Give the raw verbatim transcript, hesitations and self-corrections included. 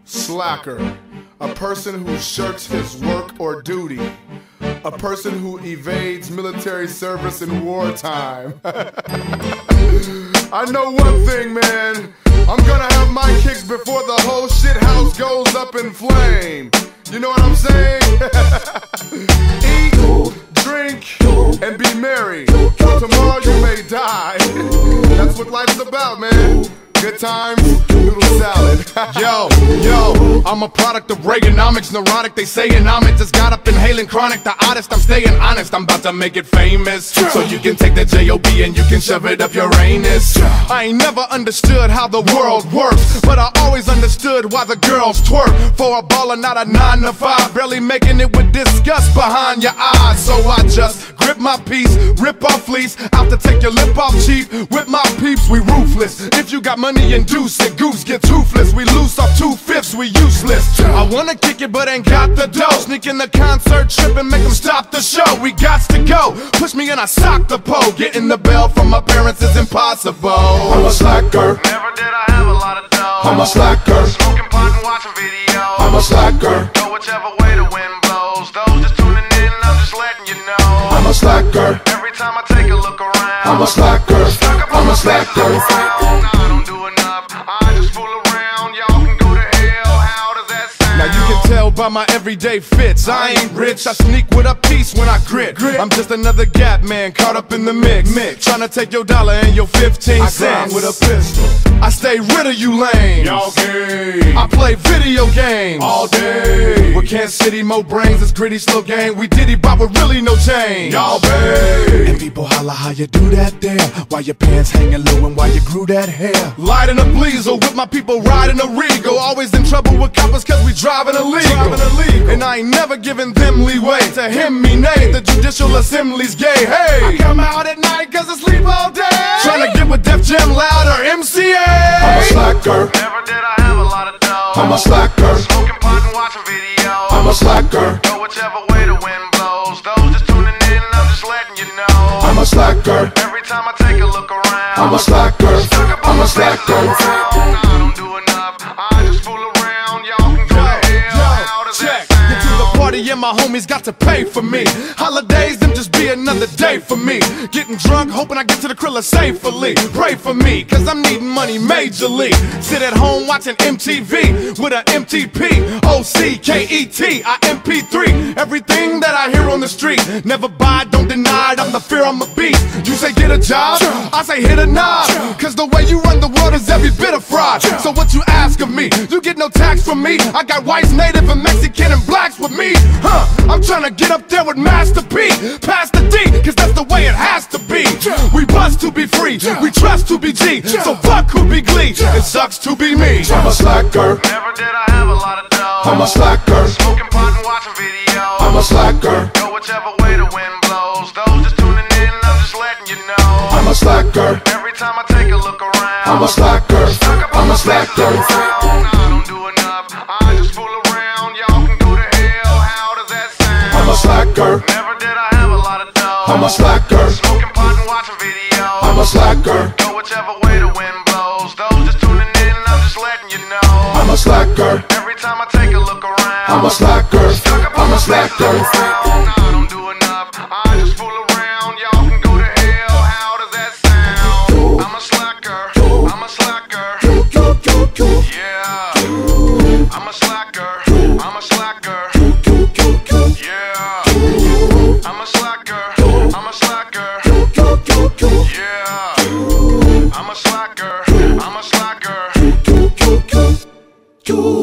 Slacker, a person who shirks his work or duty, a person who evades military service in wartime. I know one thing, man, I'm gonna have my kicks before the whole shit house goes up in flame. You know what I'm saying? Eat, drink, and be merry. Tomorrow you may die. That's what life's about, man. Good times, noodle salad. Yo, yo, I'm a product of Reaganomics, neurotic, they saying I'm it. Just got up inhaling chronic, the oddest, I'm staying honest. I'm about to make it famous, so you can take the J O B and you can shove it up your anus. I ain't never understood how the world works, but I always understood why the girls twerk. For a baller, not a nine to five, barely making it with disgust behind your eyes. So I just grip my piece, rip off fleece, out to take your lip off cheap. With my peeps, we ruthless. If you got money, induce it, goose get toothless. We loose off two-fifths, we useless. I wanna kick it but ain't got the dough. Sneak in the concert trip and make them stop the show. We gots to go, push me and I sock the pole. Getting the bell from my parents is impossible. I'm a slacker. Never did I have a lot of dough. I'm a slacker. Smoking pot and watching videos. I'm a slacker. Go whichever way the wind blows. Those just tuning in, I'm just letting you know. I'm a slacker. Every time I take a look around, I'm a slacker. I'm a slacker. I don't do enough, I just fool around. Y'all can go to hell, how does that sound? Now you can tell by my everyday fits, I ain't rich, I sneak with a piece when I grit. I'm just another gap man caught up in the mix, mix. Trying to take your dollar and your fifteen cents. I with a pistol, I stay rid of you lames. Y'all gay. I play video games all day. With Kansas City, mo brains, it's gritty, slow game. We diddy bop with really no change. Y'all bae. And people holla how you do that there, while your pants hanging low and while you grew that hair. Lighting a bleezer with my people riding a Regal. Always in trouble with coppers cause we driving illegal. And I ain't never giving them leeway to him me nay. The Judicial Assembly's gay. Hey, I come out at night cause I sleep all day. Trying to get with Def Jam Loud or M C A. I'm a slacker. Never did I have a lot of dough. I'm a slacker. Smoking pot and watching videos. I'm a slacker. Go whichever way the wind blows. Those just tuning in, I'm just letting you know. I'm a slacker. Every time I take a look around, I'm a slacker. I'm a slacker. I don't do enough, I just fool around. Y'all can go to hell, how does that sound? Get to the party and my homies got to pay for me. Holidays, them just be another day for me. Getting drunk, hoping I get to the Krilla safely. Pray for me, cause I'm needing money majorly. Sit at home watching M T V with a M T P, O C K E T, I M P three. Everything that I hear on the street, never buy, don't deny it, I'm the fear, I'm a beast. You say get a job, I say hit a knob, cause the way you run the world is every bit of fraud. So what you ask of me, you get no tax from me. I got whites, native, and Mexican, and blacks with me. Huh, I'm trying to get up there with Master P, pass the D, cause that's the way it has to be. We bust to be free, we trust to be G, so fuck who be Glee, it sucks to be me. I'm a slacker. Never did I have a lot of dough. I'm a slacker. Smoking pot and watching videos. I'm a slacker. Go whichever way the wind blows. Those just tuning in, I'm just letting you know. I'm a slacker. Every time I take a look around, I'm a slacker. I'm a slacker. I don't do enough, I just fool around. Y'all can go to hell, how does that sound? I'm a slacker. Never did I have a lot of dough. I'm a slacker. Smoking pot and watching videos. I'm a slacker. Go whichever way the wind blows. Those just tuning in, I'm just letting you know. I'm a slacker. Every time I take a look around, I'm a slacker. I'm a slacker. I don't do enough, I just fool around. Y'all can go to hell, how does that sound? I'm a slacker, I'm a slacker. Yeah, I'm a slacker, I'm a slacker. Yeah, I'm a slacker, I'm a slacker. Yeah, I'm a slacker, I'm a slacker.